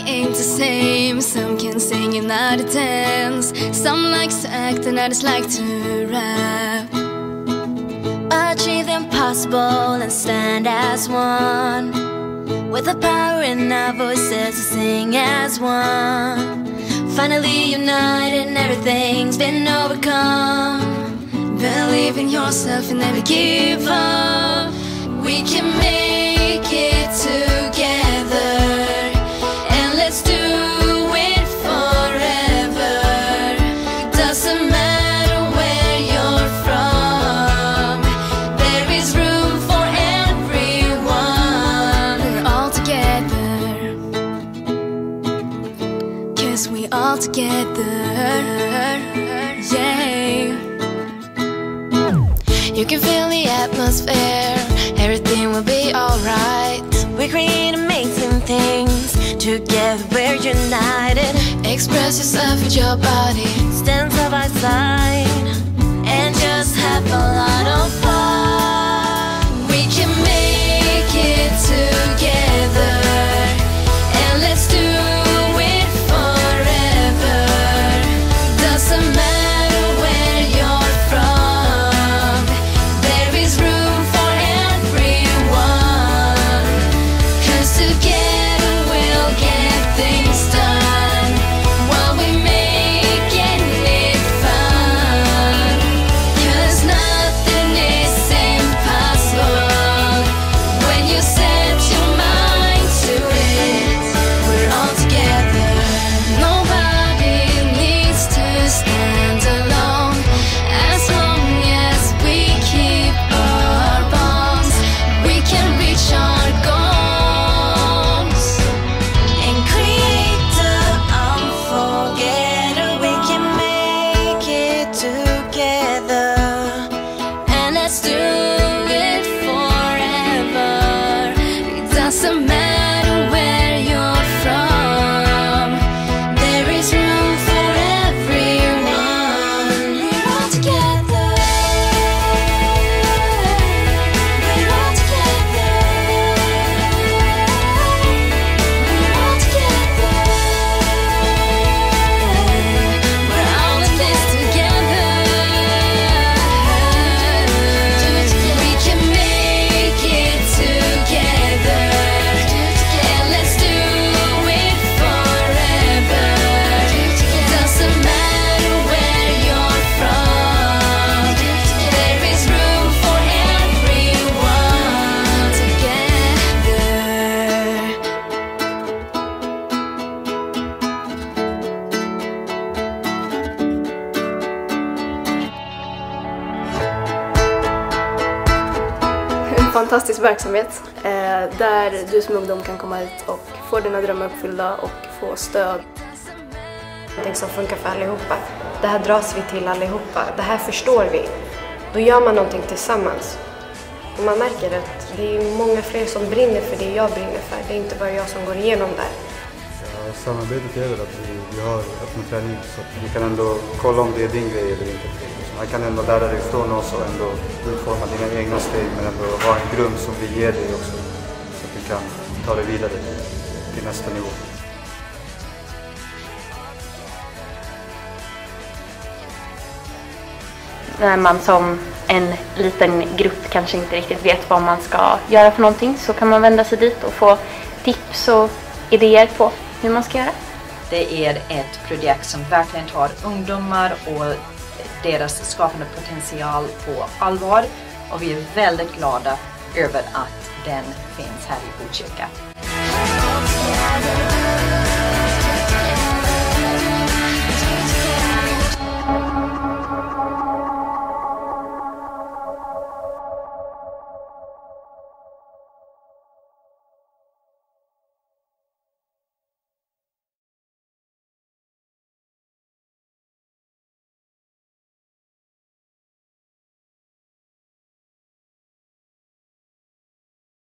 ain't the same. Some can sing and not dance. Some likes to act and others like to rap. Achieve the impossible and stand as one, with the power in our voices to sing as one. Finally united and everything's been overcome. Believe in yourself and never give up. We can make it together, and let's do it forever. Doesn't matter where you're from, there is room for everyone. We're all together, 'cause we all together, yeah. You can feel the atmosphere, everything will be alright. We create amazing things, together we're united. Express yourself with your body, Stand side by side, and just have a lot of fun. we can make it together, and let's do it forever. Doesn't matter where you're from, there is room for everyone. 'Cause together we'll get things done, while we making it fun. 'Cause nothing is impossible when you set your mind to it. We're all together, nobody needs to stand alone. As long as we keep our bonds, we can reach our goals. And create the unforgettable. We can make it together, And let's do it forever. It doesn't matter where you're from, there is room for everyone. We're all together, we're all together, we're all together, we're all in this together. We can make it together, and let's do it forever. Doesn't matter where you're from, there is room for everyone together. En fantastisk verksamhet där du som ungdom kan komma hit och få dina drömmar uppfyllda och få stöd. Någonting som funkar för allihopa. Det här dras vi till allihopa. Det här förstår vi. Då gör man någonting tillsammans. Och man märker att det är många fler som brinner för det jag brinner för. Det är inte bara jag som går igenom där. Ja, samarbetet är väl att vi har öppen träning så att vi kan ändå kolla om det är din grej eller inte. Man kan ändå lära dig från oss och ändå utforma dina egna steg, men ändå ha en grund som vi ger dig också så att du kan ta dig vidare till nästa nivå. När man som en liten grupp kanske inte riktigt vet vad man ska göra för någonting, så kan man vända sig dit och få tips och idéer på hur man ska göra. Det är ett projekt som verkligen tar ungdomar och deras skapande potential på allvar, och vi är väldigt glada över att den finns här i Botkyrka.